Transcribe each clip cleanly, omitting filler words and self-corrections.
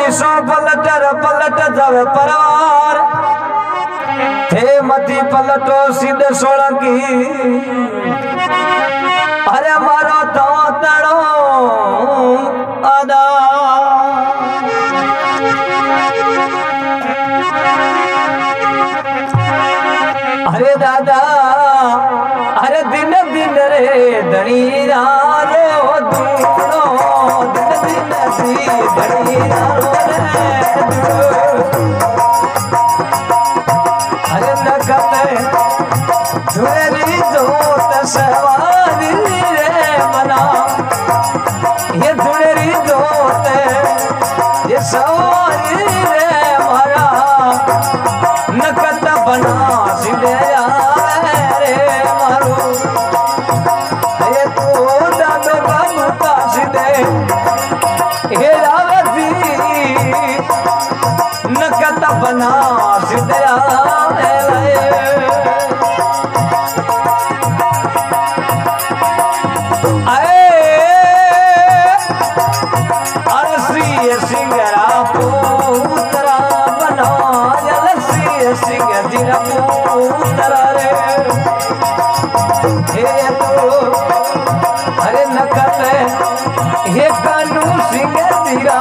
सो पलट जावे परवार थे मती पलटो सीधे सोलंकी अरे मारो तो तड़ो अदा अरे दादा अरे दिन दिन रे धनी रो दूनो दिन दिन सी धनी रो रे अरे नकत धुरी जोत सवारी रे मना ये धुरी जोत ये सवारी रे मारा नकत बना सीधे रे मारो ये तो दादो बाबूता सीधे हे रावती नकत बना सीधे सिंगरा पुतरा बना सिंह जीरा पुतरा रे हे तो अरे नकत हे कानू सिंह जीरा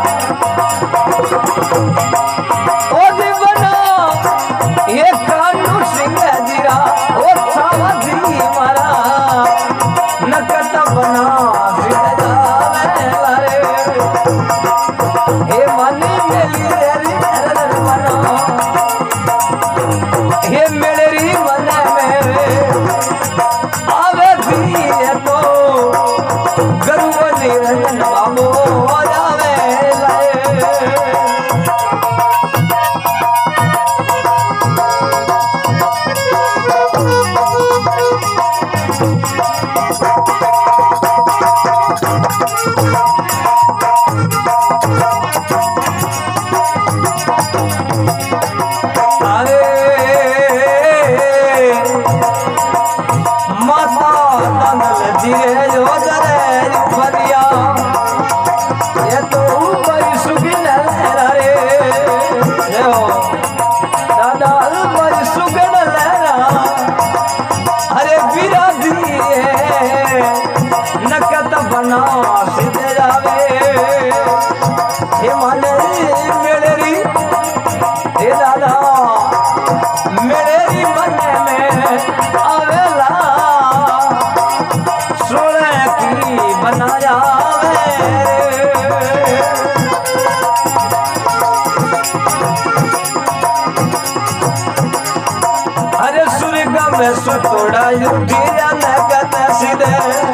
ओ दीवाना ये कानू सिंह जीरा ओ सावधी मारा नकत बना हे मनी मेरी रे मना हे मेरी मन में आवे भी तो गर्व निरंजन बाबू जावे लाए नकत बना सीधे जावे हे माने मेरी हे दादा मेरी मन में आवेला सोने की बना जावे अरे सुर्ग में सुतोड़ा युगी नकत सीधे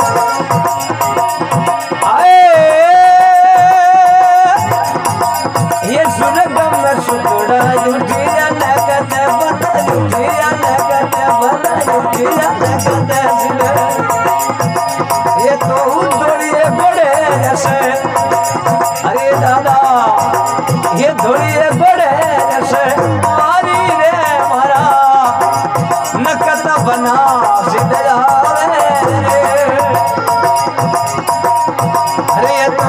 ये सुर्ग में सुतोड़ा युगी नकत बता युगी नकत बता युगी नकत सीधे ये तो दौड़िए बड़े जैसे अरे दादा ये दौड़िए बड़े जैसे मारी रे मारा नकत बना सीधे अरे ये तो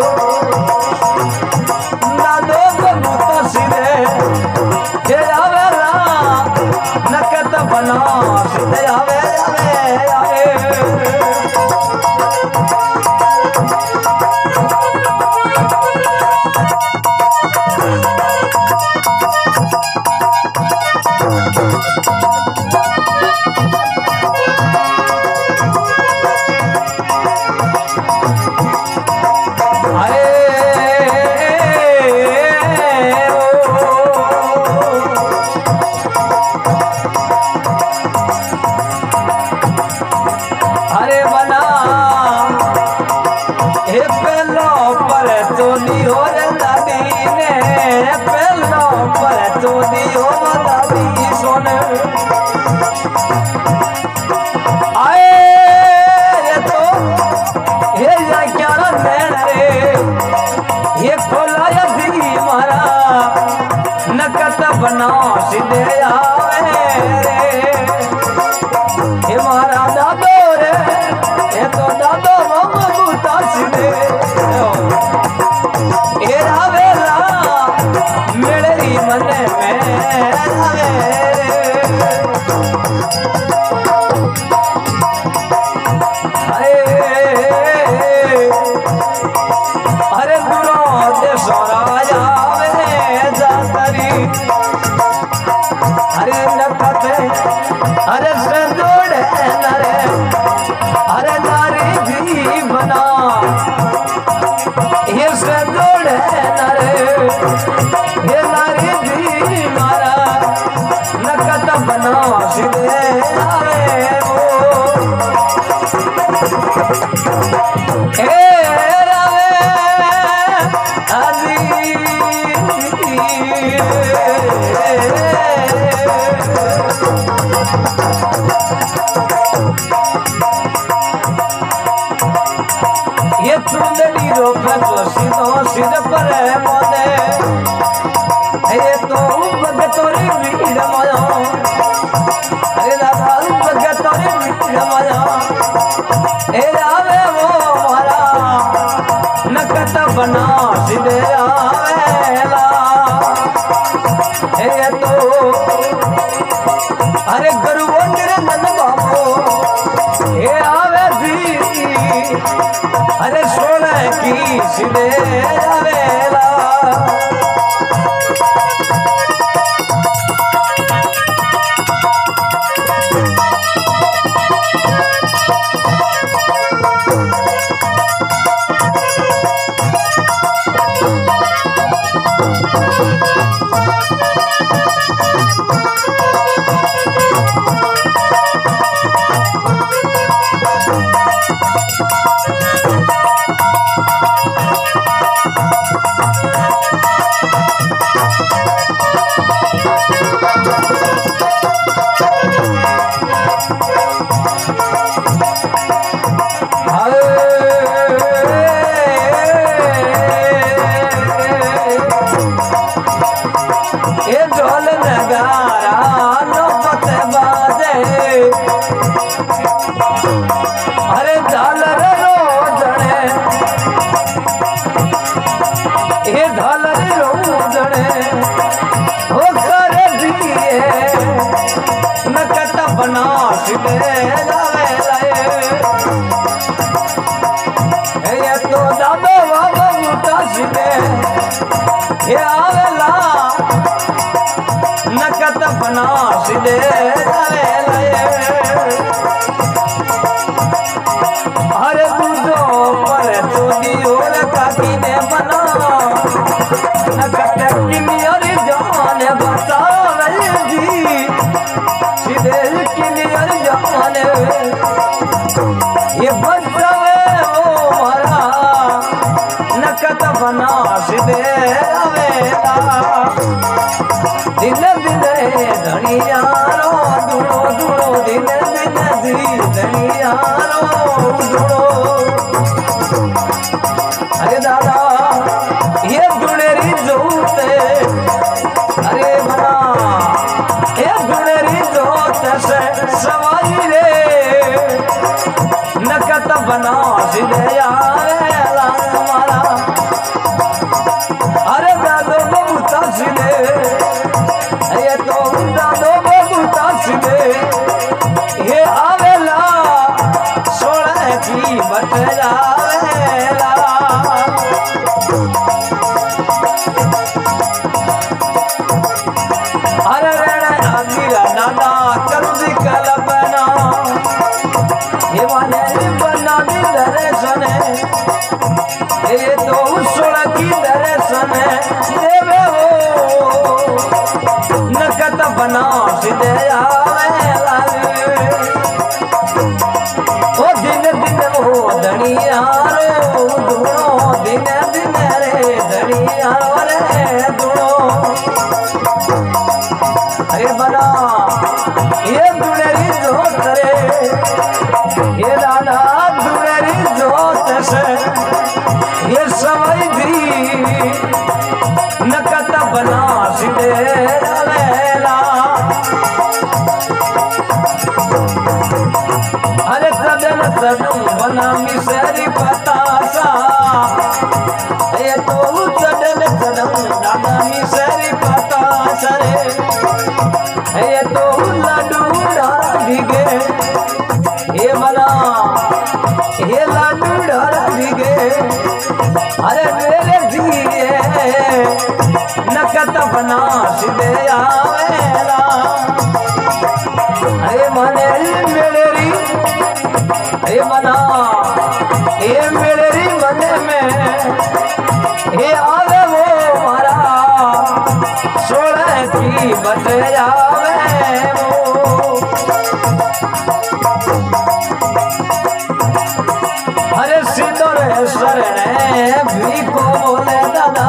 नादो बबूता सीधे ये आवेला नकत बना सीधे आवे आवे आवे अरे बना हे पेलो पर चोली हो रे दादी ने पेलो पर चोली हो दादी सोने आए ये तो ये क्या नैन रे ये खोला या दी मारा नकत बना सीधे आवे रे हे मारा दादो रे ये तो दादो बबूता सीधे ए रावेला मेरी मन में आवे अरे दूरो देशो राजा जातरी अरे नकते अरे संजोड़े नरे अरे नारी जी बना ये संजोड़े नरे ये नारी जी मारा नकत बना सीधे आवे वो ये चुंदड़ी रोक जो सीधो सिर पर मोदे ये तो भगतोरी भीड़ माया अरे दादा भगतोरी भीड़ माया ए आवे वो मारा नकत बना सीधे आवेला ये तो अरे गुरु निरंजन बाबू ये आवे जी अरे सोना की सीधे आवेला ढोल नगारा नौबत बाजे अरे झालर रोजणे ये झालर रोजणे हो कर दिए नकत बना सीधे जावे लाए ये तो दादो बाबा बूटा सीधे ये आवेला नकत बना सीधे जावे लाए अरे दूधो पर चोदी और काकी ने बना नकत किनियर जान बता रही जी सीधे किनियर जान ये बचावे ओ मारा नकत बना सीधे आवेला दिन दिन धनियारो दुड़ो दुड़ो दिन दिन दी धनियारो दुड़ो अरे दादा ये दुड़ेरी जोते अरे बना ये दुड़ेरी जोते से सवाई रे नकत बना सीधे आवेला मारा अरे दादो बबूता सीधे ये तो दादो बबूता सीधे ये आवेला सोलह की बट जावेला अरे रेड़ा आदीरा नाना करुदी कल्पना ये वाले बना दी दर्शन ये तो सोलह की दर्शन देवे हो नकत बना सीधे आवेला ओ दिन दिन वो धनियारो दुड़ो दिन दिन रे धनियारो रे दुड़ो अरे बना ये दुड़ेरी जोत रे ये दादा दुड़ेरी जोत से ये समय भी नकत बना सीधे आवेला अरे सदन सदन बना मिसरी पतासा ये तो डल जन्म दादानी सरी पता सरे ये तो लाडू डारा भीगे ये बना ये लाडू डारा भीगे अरे मेरे दिए नकत बना सीधे आवेला अरे मने मेरी अरे बना ये मेरी मने में ये आवे वो मारा सोलह की बच जावे वो अरे सिद्धेश्वर ने भी को बोले दादा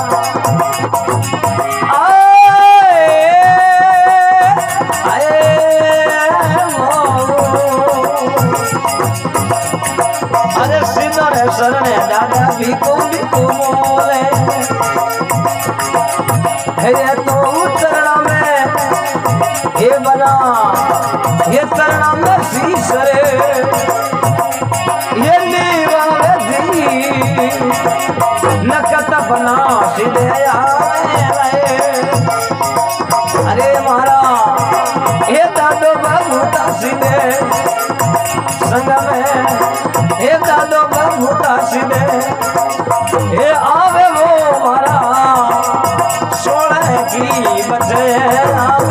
अरे सिद्धेश्वर ने दादा भी को बोले ये तो चरण में ये बना ये चरण में शीशरे ये नीवावे दी नकत बना सीधे आवे अरे मारा ये दादो बाबूता सीधे संग में ये दादो बाबूता सीधे ये आवे वो मारा सोलह की बचे